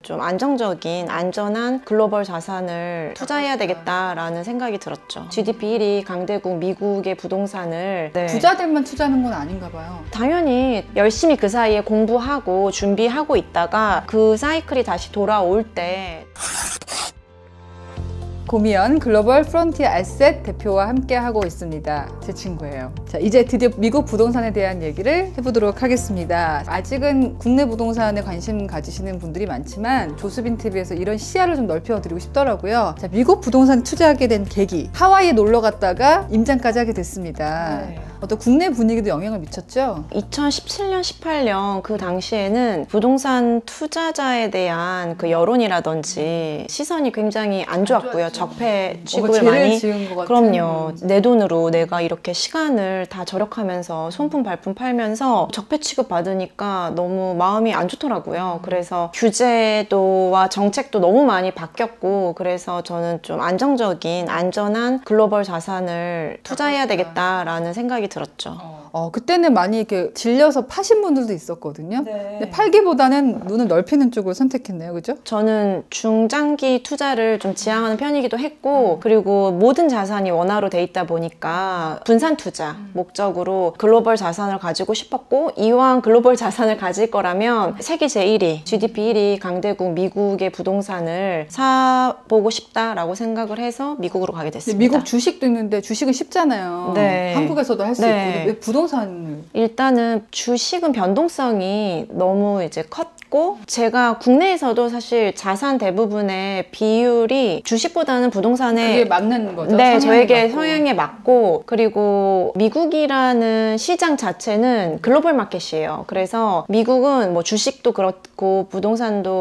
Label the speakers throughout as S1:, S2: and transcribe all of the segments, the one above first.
S1: 좀 안정적인 안전한 글로벌 자산을 투자해야 되겠다라는 생각이 들었죠. GDP 1위 강대국 미국의 부동산을
S2: 부자들만 투자하는 건 아닌가 봐요.
S1: 당연히 열심히 그 사이에 공부하고 준비하고 있다가 그 사이클이 다시 돌아올 때
S2: 고미연 글로벌 프론티어 에셋 대표와 함께 하고 있습니다. 제 친구예요. 자, 이제 드디어 미국 부동산에 대한 얘기를 해보도록 하겠습니다. 아직은 국내 부동산에 관심 가지시는 분들이 많지만 조수빈 TV에서 이런 시야를 좀 넓혀드리고 싶더라고요. 자, 미국 부동산에 투자하게 된 계기. 하와이에 놀러 갔다가 임장까지 하게 됐습니다. 어떤 국내 분위기도 영향을 미쳤죠?
S1: 2017년, 18년 그 당시에는 부동산 투자자에 대한 그 여론이라든지 시선이 굉장히 안 좋았고요. 적폐 취급을 많이
S2: 지은 것 같은.
S1: 그럼요. 내 돈으로 내가 이렇게 시간을 다 절약하면서 손품 발품 팔면서 적폐 취급 받으니까 너무 마음이 안 좋더라고요. 그래서 규제도와 정책도 너무 많이 바뀌었고 그래서 저는 좀 안정적인 안전한 글로벌 자산을 투자해야 되겠다라는 생각이 들었죠.
S2: 그때는 많이 이렇게 질려서 파신 분들도 있었거든요. 근데 팔기보다는 눈을 넓히는 쪽을 선택했네요, 그죠?
S1: 저는 중장기 투자를 좀 지향하는 편이기도 했고 그리고 모든 자산이 원화로 돼 있다 보니까 분산 투자 목적으로 글로벌 자산을 가지고 싶었고 이왕 글로벌 자산을 가질 거라면 세계 제1위, GDP 1위 강대국 미국의 부동산을 사보고 싶다라고 생각을 해서 미국으로 가게 됐습니다.
S2: 미국 주식도 있는데 주식은 쉽잖아요. 한국에서도 할 수 있고 왜 부동산
S1: 일단은 주식은 변동성이 너무 이제 컸고 제가 국내에서도 사실 자산 대부분의 비율이 주식보다는 부동산에
S2: 그게 맞는 거죠?
S1: 네, 저에게 성향에 맞고 그리고 미국이라는 시장 자체는 글로벌 마켓이에요. 그래서 미국은 뭐 주식도 그렇고 부동산도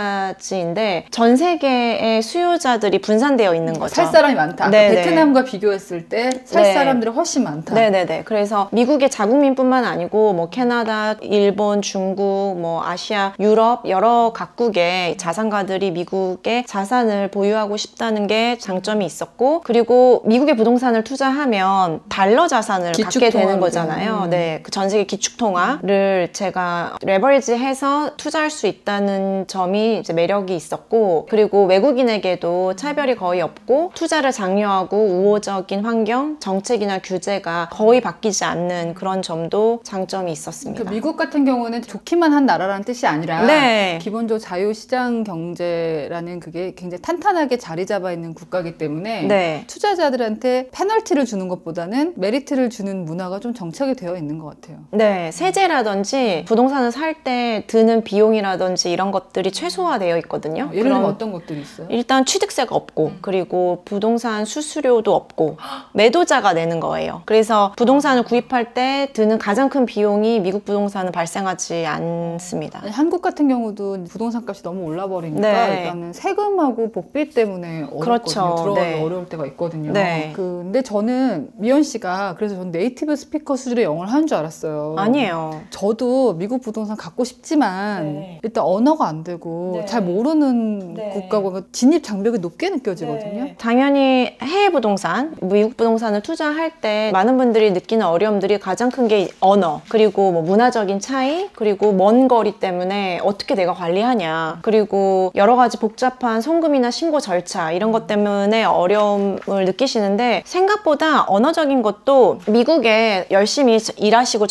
S1: 마찬가지인데 전 세계의 수요자들이 분산되어 있는 거죠.
S2: 살 사람이 많다. 베트남과 비교했을 때 살 사람들이 훨씬 많다.
S1: 네네네. 그래서 미국의 자국민뿐만 아니고 뭐 캐나다, 일본, 중국, 뭐 아시아, 유럽 여러 각국의 자산가들이 미국의 자산을 보유하고 싶다는 게 장점이 있었고 그리고 미국의 부동산을 투자하면 달러 자산을 갖게 되는 거잖아요. 네, 그 전 세계 기축통화를 제가 레버리지해서 투자할 수 있다는 점이 이제 매력이 있었고 그리고 외국인에게도 차별이 거의 없고 투자를 장려하고 우호적인 환경, 정책이나 규제가 거의 바뀌지 않는 그런 점도 장점이 있었습니다.
S2: 미국 같은 경우는 좋기만 한 나라라는 뜻이 아니라 기본적으로 자유시장 경제라는 그게 굉장히 탄탄하게 자리 잡아 있는 국가이기 때문에 투자자들한테 페널티를 주는 것보다는 메리트를 주는 문화가 좀 정착이 되어 있는 것 같아요.
S1: 네, 세제라든지 부동산을 살 때 드는 비용이라든지 이런 것들이 최소화되어 있거든요.
S2: 예를 들면 어떤 것들이 있어요?
S1: 일단 취득세가 없고 그리고 부동산 수수료도 없고 매도자가 내는 거예요. 그래서 부동산을 구입할 때 드는 가장 큰 비용이 미국 부동산은 발생하지 않습니다.
S2: 아니, 한국 같은 경우도 부동산 값이 너무 올라버리니까 일단은 세금하고 복비 때문에 어렵거든요. 들어가기 어려울 때가 있거든요. 근데 저는 미연 씨가 그래서 저는 네이티브 스피커 수준의 영어를 하는 줄 알았어요.
S1: 아니에요.
S2: 저도 미국 부동산 갖고 싶지만 일단 언어가 안 되고 잘 모르는 국가고 진입 장벽이 높게 느껴지거든요.
S1: 당연히 해외 부동산, 미국 부동산을 투자할 때 많은 분들이 느끼는 어려움들이 가장 큰 게 언어 그리고 뭐 문화적인 차이 그리고 먼 거리 때문에 어떻게 내가 관리하냐 그리고 여러 가지 복잡한 송금이나 신고 절차 이런 것 때문에 어려움을 느끼시는데 생각보다 언어적인 것도 미국에 열심히 일하시고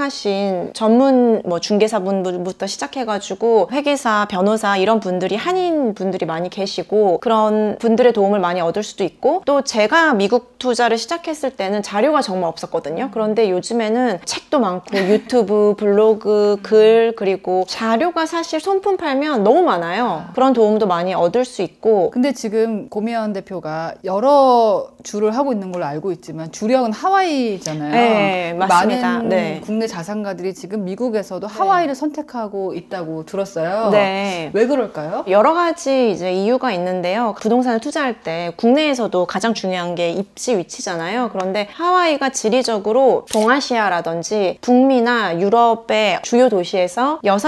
S1: 정착하신 전문 뭐 중개사분부터 시작해가지고 회계사, 변호사 이런 분들이 한인 분들이 많이 계시고 그런 분들의 도움을 많이 얻을 수도 있고 또 제가 미국 투자를 시작했을 때는 자료가 정말 없었거든요. 그런데 요즘에는 책도 많고 유튜브, 블로그, 글 그리고 자료가 사실 손품 팔면 너무 많아요. 그런 도움도 많이 얻을 수 있고
S2: 근데 지금 고미연 대표가 여러 주를 하고 있는 걸로 알고 있지만 주력은 하와이잖아요.
S1: 네, 맞습니다.
S2: 많은 국내 자산가들이 지금 미국에서도 하와이를 선택하고 있다고 들었어요. 왜 그럴까요?
S1: 여러 가지 이제 이유가 있는데요. 부동산을 투자할 때 국내에서도 가장 중요한 게 입지 위치잖아요. 그런데 하와이가 지리적으로 동아시아라든지 북미나 유럽의 주요 도시에서 6시간에서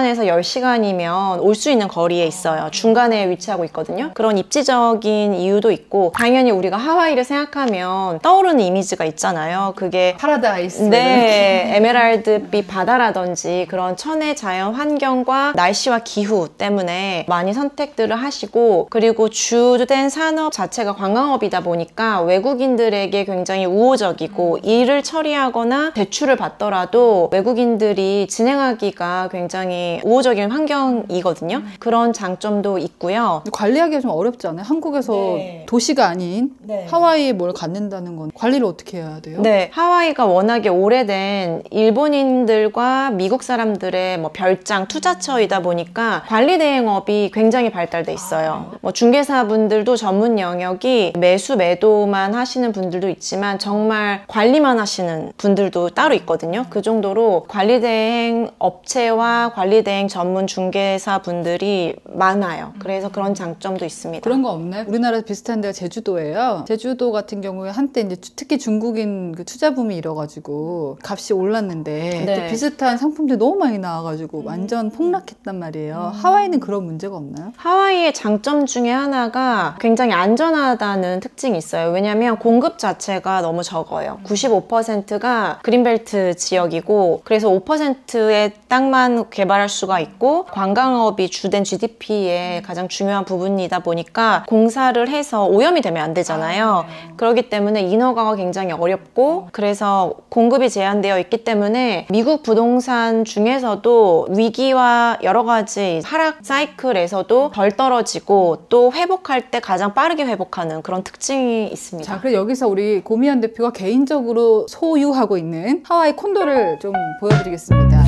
S1: 9시간에서 10시간이면 올 수 있는 거리에 있어요. 중간에 위치하고 있거든요. 그런 입지적인 이유도 있고, 당연히 우리가 하와이를 생각하면 떠오르는 이미지가 있잖아요. 그게
S2: 파라다이스.
S1: 네, 에메랄드빛 바다라든지 그런 천혜 자연 환경과 날씨와 기후 때문에 많이 선택들을 하시고, 그리고 주된 산업 자체가 관광업이다 보니까 외국인들에게 굉장히 우호적이고, 일을 처리하거나 대출을 받더라도 외국인들이 진행하기가 굉장히 우호적인 환경이거든요. 그런 장점도 있고요.
S2: 관리하기가 좀 어렵지 않아요? 한국에서
S1: 네.
S2: 도시가 아닌
S1: 네.
S2: 하와이에 뭘 갖는다는 건 관리를 어떻게 해야 돼요?
S1: 네, 하와이가 워낙에 오래된 일본인들과 미국 사람들의 뭐 별장 투자처이다 보니까 관리 대행업이 굉장히 발달돼 있어요. 뭐 중개사분들도 전문 영역이 매수 매도만 하시는 분들도 있지만 정말 관리만 하시는 분들도 따로 있거든요. 그 정도로 관리 대행 업체와 관리 대행 전문 중개사 분들이 많아요. 그래서 그런 장점도 있습니다.
S2: 그런 거 없나요? 우리나라 비슷한 데가 제주도예요. 제주도 같은 경우에 한때 이제 특히 중국인 그 투자붐이 일어가지고 값이 올랐는데
S1: 네.
S2: 또 비슷한 상품들이 너무 많이 나와가지고 완전 폭락했단 말이에요. 하와이는 그런 문제가 없나요?
S1: 하와이의 장점 중에 하나가 굉장히 안전하다는 특징이 있어요. 왜냐하면 공급 자체가 너무 적어요. 95%가 그린벨트 지역이고, 그래서 5%의 땅만 개발할 수가 있고, 관광업이 주된 GDP의 가장 중요한 부분이다 보니까 공사를 해서 오염이 되면 안 되잖아요. 그렇기 때문에 인허가가 굉장히 어렵고, 그래서 공급이 제한되어 있기 때문에 미국 부동산 중에서도 위기와 여러 가지 하락 사이클에서도 덜 떨어지고, 또 회복할 때 가장 빠르게 회복하는 그런 특징이 있습니다.
S2: 자, 그래 여기서 우리 고미안 대표가 개인적으로 소유하고 있는 하와이 콘도를 좀 보여드리겠습니다.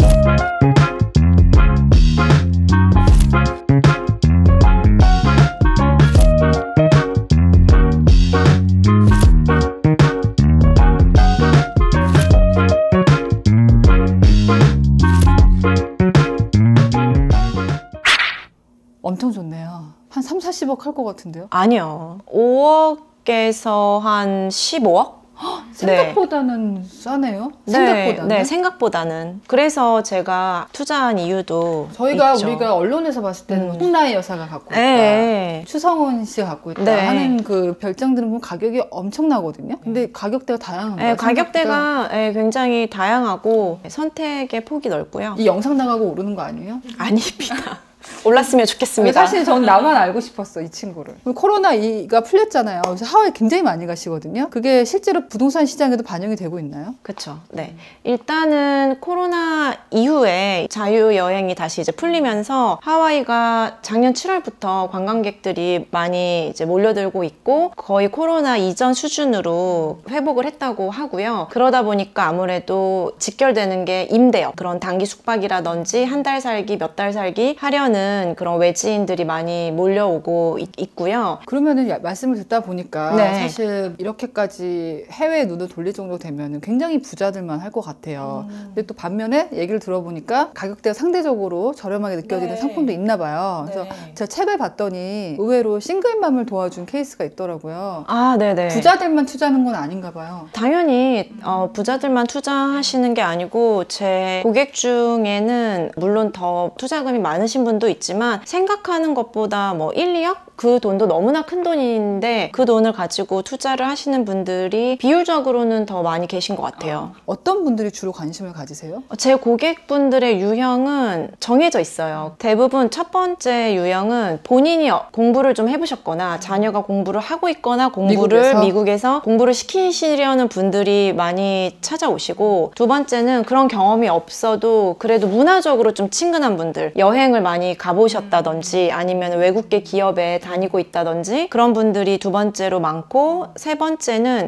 S2: 엄청 좋네요. 한 3, 40억 할 것 같은데요?
S1: 아니요. 5억에서 한 15억?
S2: 생각보다는 싸네요.
S1: 네,
S2: 생각보다는.
S1: 네, 생각보다는. 그래서 제가 투자한 이유도
S2: 저희가
S1: 있죠.
S2: 우리가 언론에서 봤을 때는 홍라의 여사가 갖고 있다,
S1: 네.
S2: 추성훈 씨가 갖고 있다
S1: 네.
S2: 하는 그 별장들은 보면 가격이 엄청나거든요. 근데 가격대가 다양한가요?
S1: 네, 가격대가 네, 굉장히 다양하고 선택의 폭이 넓고요.
S2: 이 영상 나가고 오르는 거 아니에요?
S1: 아닙니다. 올랐으면 좋겠습니다.
S2: 사실 전 나만 알고 싶었어, 이 친구를. 코로나2가 풀렸잖아요. 그래서 하와이 굉장히 많이 가시거든요. 그게 실제로 부동산 시장에도 반영이 되고 있나요?
S1: 그렇죠. 네. 일단은 코로나 이후에 자유여행이 다시 이제 풀리면서 하와이가 작년 7월부터 관광객들이 많이 이제 몰려들고 있고, 거의 코로나 이전 수준으로 회복을 했다고 하고요. 그러다 보니까 아무래도 직결되는 게 임대업, 그런 단기 숙박이라든지 한 달 살기, 몇 달 살기 하려는 그런 외지인들이 많이 몰려오고 있고요.
S2: 그러면은 말씀을 듣다 보니까
S1: 네.
S2: 사실 이렇게까지 해외에 눈을 돌릴 정도 되면 굉장히 부자들만 할 것 같아요. 근데 또 반면에 얘기를 들어보니까 가격대가 상대적으로 저렴하게 느껴지는
S1: 네.
S2: 상품도 있나 봐요. 그래서 제가 책을 봤더니 의외로 싱글맘을 도와준 케이스가 있더라고요.
S1: 아, 네네.
S2: 부자들만 투자하는 건 아닌가 봐요.
S1: 당연히 부자들만 투자하시는 게 아니고, 제 고객 중에는 물론 더 투자금이 많으신 분도 있지만 생각하는 것보다 뭐 1, 2억? 그 돈도 너무나 큰 돈인데 그 돈을 가지고 투자를 하시는 분들이 비율적으로는 더 많이 계신 것 같아요.
S2: 어떤 분들이 주로 관심을 가지세요?
S1: 제 고객분들의 유형은 정해져 있어요. 대부분 첫 번째 유형은 본인이 공부를 좀 해보셨거나 자녀가 공부를 하고 있거나 공부를 미국에서 공부를 시키시려는 분들이 많이 찾아오시고, 두 번째는 그런 경험이 없어도 그래도 문화적으로 좀 친근한 분들, 여행을 많이 가보셨다든지 아니면 외국계 기업에 다니고 있다든지 그런 분들이 두 번째로 많고, 세 번째는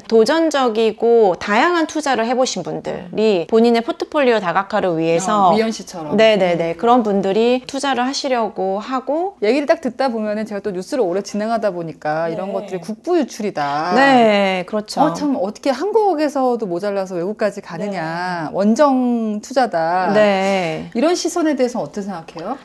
S1: 도전적이고 다양한 투자를 해보신 분들이 본인의 포트폴리오 다각화를 위해서
S2: 미연 씨처럼.
S1: 네네네, 그런 분들이 투자를 하시려고 하고.
S2: 얘기를 딱 듣다 보면은 제가 또 뉴스를 오래 진행하다 보니까 이런 것들이 국부 유출이다.
S1: 네, 그렇죠.
S2: 참 어떻게 한국에서도 모자라서 외국까지 가느냐. 원정 투자다.
S1: 네.
S2: 이런 시선에 대해서 어떻게 생각해요?
S1: 그런데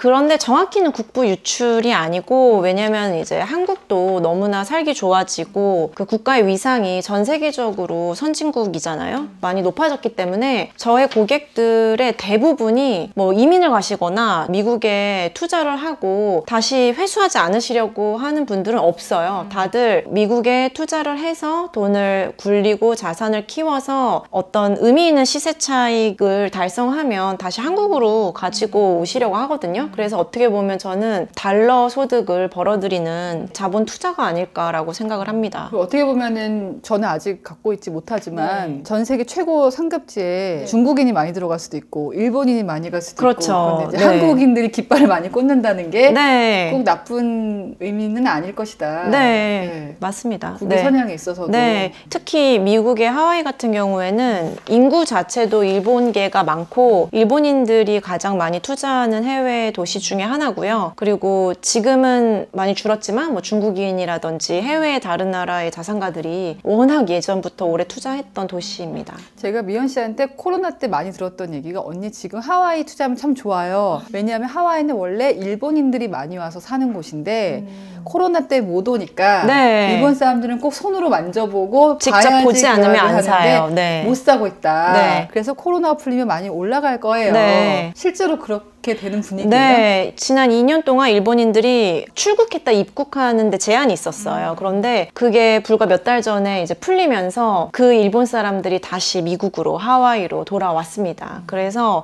S1: 정확히는 국부 유출이 아니고, 왜냐면 이제 한국도 너무나 살기 좋아지고 그 국가의 위상이 전 세계적으로 선진국이잖아요. 많이 높아졌기 때문에 저의 고객들의 대부분이 뭐 이민을 가시거나 미국에 투자를 하고 다시 회수하지 않으시려고 하는 분들은 없어요. 다들 미국에 투자를 해서 돈을 굴리고 자산을 키워서 어떤 의미 있는 시세 차익을 달성하면 다시 한국으로 가지고 오시려고 하거든요. 그래서 어떻게 보면 저는 달러 소득을 벌어들이는 자본 투자가 아닐까라고 생각을 합니다.
S2: 어떻게 보면은 저는 아직 갖고 있지 못하지만 전 세계 최고 상급지에 중국인이 많이 들어갈 수도 있고 일본인이 많이 갈 수도
S1: 그렇죠.
S2: 있고 그런데 이제
S1: 네.
S2: 한국인들이 깃발을 많이 꽂는다는 게 꼭
S1: 네.
S2: 나쁜 의미는 아닐 것이다.
S1: 네. 맞습니다.
S2: 국위
S1: 네.
S2: 선양에 있어서도
S1: 네, 특히 미국의 하와이 같은 경우에는 인구 자체도 일본계가 많고 일본인들이 가장 많이 투자하는 해외 도시 중에 하나고요. 그리고 지금은 많이 줄었지만 뭐 중국인이라든지 해외의 다른 나라의 자산가들이 워낙 예전부터 오래 투자했던 도시입니다.
S2: 제가 미연 씨한테 코로나 때 많이 들었던 얘기가 언니 지금 하와이 투자하면 참 좋아요. 왜냐하면 하와이는 원래 일본인들이 많이 와서 사는 곳인데 코로나 때 못 오니까
S1: 네.
S2: 일본 사람들은 꼭 손으로 만져보고
S1: 직접
S2: 봐야지
S1: 보지 않으면 안
S2: 하는데
S1: 사요. 네.
S2: 못 사고 있다.
S1: 네.
S2: 그래서 코로나가 풀리면 많이 올라갈 거예요.
S1: 네.
S2: 실제로 그렇게 되는 분위기인가?
S1: 네, 지난 2년 동안 일본인들이 출국했다 입국하는데 제한이 있었어요. 그런데 그게 불과 몇 달 전에 이제 풀리면서 그 일본 사람들이 다시 미국으로 하와이로 돌아왔습니다. 그래서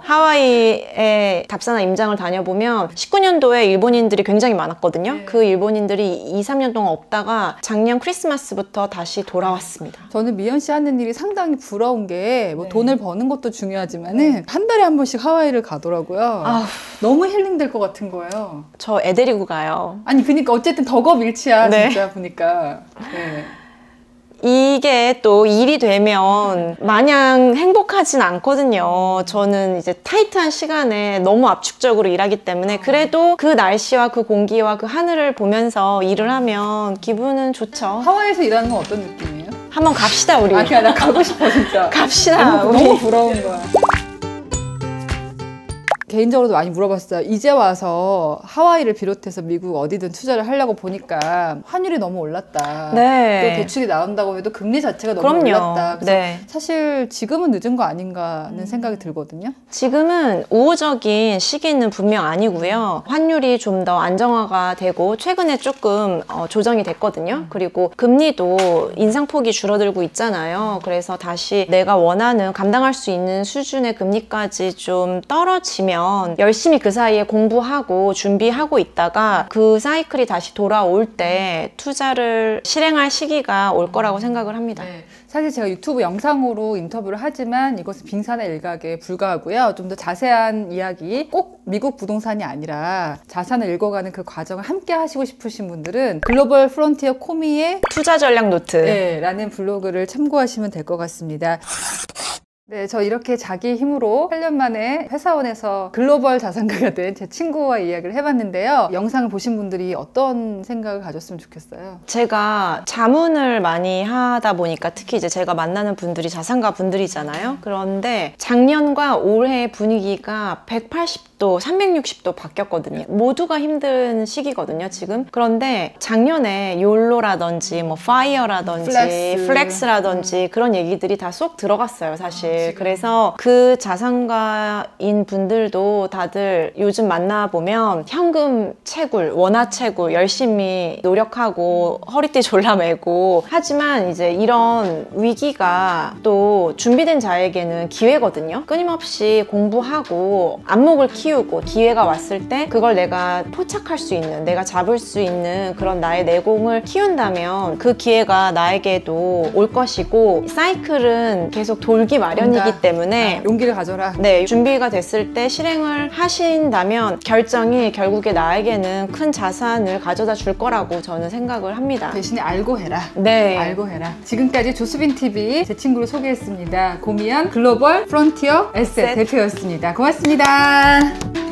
S1: 하와이에 답사나 임장을 다녀보면 19년도에 일본인들이 굉장히 많았거든요.
S2: 네.
S1: 그 일본인들이 2, 3년 동안 없다가 작년 크리스마스부터 다시 돌아왔습니다.
S2: 저는 미연 씨 하는 일이 상당히 부러운 게 뭐
S1: 네.
S2: 돈을 버는 것도 중요하지만은 한 달에 한 번씩 하와이를 가더라고요.
S1: 아우,
S2: 너무 힐링될 것 같은 거예요.
S1: 저 애 데리고 가요.
S2: 아니 그니까 어쨌든 덕업일치야
S1: 네.
S2: 진짜 보니까. 네.
S1: 이게 또 일이 되면 마냥 행복하진 않거든요. 저는 이제 타이트한 시간에 너무 압축적으로 일하기 때문에 그래도 그 날씨와 그 공기와 그 하늘을 보면서 일을 하면 기분은 좋죠.
S2: 하와이에서 일하는 건 어떤 느낌이에요?
S1: 한번 갑시다, 우리.
S2: 아니야 나 가고 싶어 진짜.
S1: 갑시다,
S2: 너무,
S1: 우리.
S2: 너무 부러운 거야. 개인적으로도 많이 물어봤어요. 이제 와서 하와이를 비롯해서 미국 어디든 투자를 하려고 보니까 환율이 너무 올랐다.
S1: 네.
S2: 또 대출이 나온다고 해도 금리 자체가 너무
S1: 그럼요.
S2: 올랐다. 그래서
S1: 네.
S2: 사실 지금은 늦은 거 아닌가 하는 생각이 들거든요.
S1: 지금은 우호적인 시기는 분명 아니고요. 환율이 좀 더 안정화가 되고 최근에 조금 조정이 됐거든요. 그리고 금리도 인상폭이 줄어들고 있잖아요. 그래서 다시 내가 원하는 감당할 수 있는 수준의 금리까지 좀 떨어지면 열심히 그 사이에 공부하고 준비하고 있다가 그 사이클이 다시 돌아올 때 투자를 실행할 시기가 올 거라고 생각을 합니다.
S2: 네. 사실 제가 유튜브 영상으로 인터뷰를 하지만 이것은 빙산의 일각에 불과하고요. 좀 더 자세한 이야기, 꼭 미국 부동산이 아니라 자산을 읽어가는 그 과정을 함께 하시고 싶으신 분들은 글로벌 프론티어 코미의
S1: 투자 전략 노트.
S2: 네, 라는 블로그를 참고하시면 될 것 같습니다. 네, 저 이렇게 자기 힘으로 8년 만에 회사원에서 글로벌 자산가가 된 제 친구와 이야기를 해봤는데요. 영상을 보신 분들이 어떤 생각을 가졌으면 좋겠어요? 제가
S1: 자문을 많이 하다 보니까 특히 이제 제가 만나는 분들이 자산가 분들이잖아요. 그런데 작년과 올해 분위기가 180도, 360도 바뀌었거든요. 모두가 힘든 시기거든요, 지금. 그런데 작년에 욜로라든지 뭐 파이어라든지 플렉스라든지 그런 얘기들이 다 쏙 들어갔어요, 사실. 그래서 그 자산가인 분들도 다들 요즘 만나보면 현금 채굴, 원화 채굴 열심히 노력하고 허리띠 졸라매고 하지만 이제 이런 위기가 또 준비된 자에게는 기회거든요. 끊임없이 공부하고 안목을 키우고 기회가 왔을 때 그걸 내가 포착할 수 있는, 내가 잡을 수 있는 그런 나의 내공을 키운다면 그 기회가 나에게도 올 것이고 사이클은 계속 돌기 마련이기 때문에
S2: 용기를 가져라.
S1: 네, 준비가 됐을 때 실행을 하신다면 결정이 결국에 나에게는 큰 자산을 가져다 줄 거라고 저는 생각을 합니다.
S2: 대신에 알고 해라.
S1: 네.
S2: 알고 해라. 지금까지 조수빈TV 제 친구를 소개했습니다. 고미연 글로벌 프론티어 에셋 대표였습니다. 고맙습니다.